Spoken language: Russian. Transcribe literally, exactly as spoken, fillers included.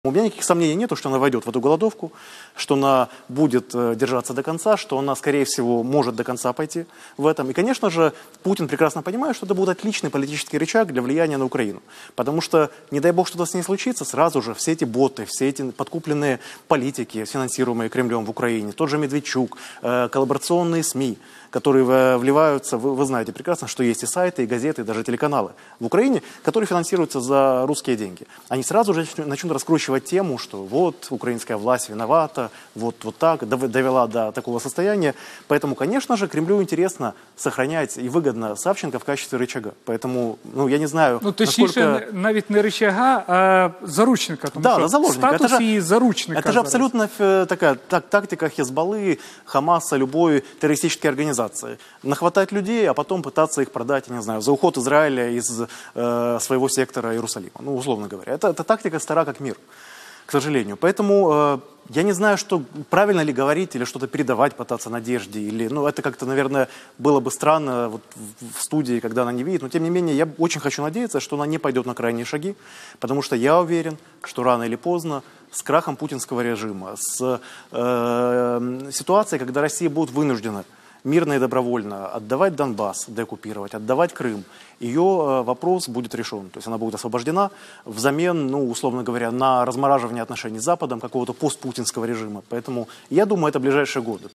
У меня никаких сомнений нет, что она войдет в эту голодовку, что она будет держаться до конца, что она, скорее всего, может до конца пойти в этом. И, конечно же, Путин прекрасно понимает, что это будет отличный политический рычаг для влияния на Украину. Потому что, не дай бог, что-то с ней случится, сразу же все эти боты, все эти подкупленные политики, финансируемые Кремлем в Украине, тот же Медведчук, коллаборационные СМИ, которые вливаются, вы, вы знаете прекрасно, что есть и сайты, и газеты, и даже телеканалы в Украине, которые финансируются за русские деньги. Они сразу же начнут раскручивать тему, что вот украинская власть виновата, вот, вот так, довела до такого состояния. Поэтому, конечно же, Кремлю интересно сохранять и выгодно Савченко в качестве рычага. Поэтому, ну, я не знаю, ну, точніше, насколько... навіть не рычага, а заручника. Тому да, що заложника. статус это її же, заручника. Это же абсолютно такая так, тактика Хезболлы, Хамаса, любой террористической организации. Нахватать людей, а потом пытаться их продать, я не знаю, за уход Израиля из э, своего сектора Иерусалима. Ну, условно говоря. Это, это тактика стара как мир, к сожалению. Поэтому э, я не знаю, что правильно ли говорить или что-то передавать, пытаться Надежде. Или, ну, это как-то, наверное, было бы странно вот, в, в студии, когда она не видит. Но, тем не менее, я очень хочу надеяться, что она не пойдет на крайние шаги, потому что я уверен, что рано или поздно с крахом путинского режима, с э, ситуацией, когда Россия будет вынуждена мирно и добровольно отдавать Донбасс, деоккупировать, отдавать Крым, ее э, вопрос будет решен. То есть она будет освобождена взамен, ну, условно говоря, на размораживание отношений с Западом, какого-то постпутинского режима. Поэтому я думаю, это ближайшие годы.